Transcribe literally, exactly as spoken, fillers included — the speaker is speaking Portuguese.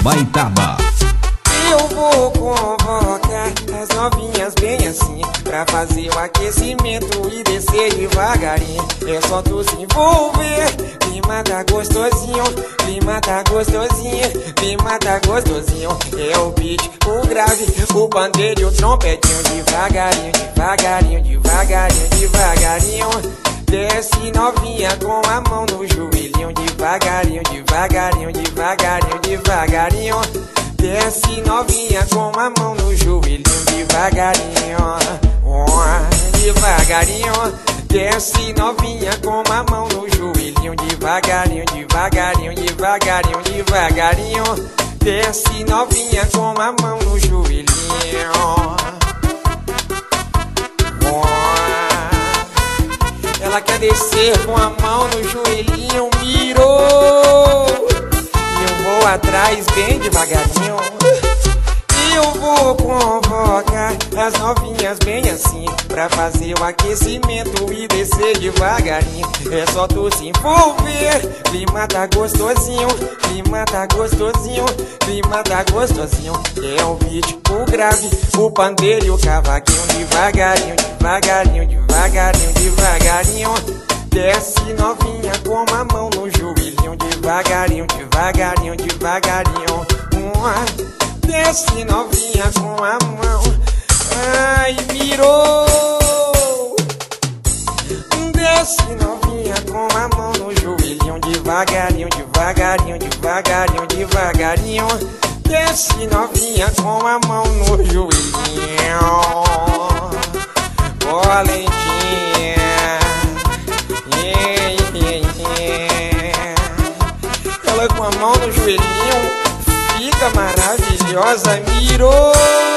Baitaba. Eu vou convocar as novinhas bem assim, pra fazer o aquecimento e descer devagarinho. É só tu se envolver, clima tá gostosinho, clima tá gostosinho, clima tá gostosinho. É o beat, o grave, o pandeiro e o trompetinho. Devagarinho, devagarinho, devagarinho, devagarinho. Desce novinha com a mão no joelhinho. Devagarinho, devagarinho, devagarinho, devagarinho. Desce novinha com a mão no joelhinho. Devagarinho, oh, devagarinho. Desce novinha com a mão no joelhinho. Devagarinho, devagarinho, devagarinho, devagarinho. Desce novinha com a mão no joelhinho. Ela quer descer com a mão no joelhinho, mirou. E eu vou atrás bem devagarinho. Eu vou convocar as novinhas bem assim, pra fazer o aquecimento e descer devagarinho. É só tu se envolver, clima tá gostosinho, clima tá gostosinho, clima tá gostosinho. É o beat, o grave, o pandeiro e o cavaquinho. Devagarinho, devagarinho, devagarinho, devagarinho. Desce novinha com a mão no joelhinho. Devagarinho, devagarinho, devagarinho. Uma, desce novinha com a mão. Ai, mirou. Desce novinha com a mão no joelhinho. Devagarinho, devagarinho, devagarinho, devagarinho. Desce novinha com a mão no joelhinho. Valentinha, yeah, yeah, yeah. Ela com a mão no joelhinho fica maravilhosa, mirou.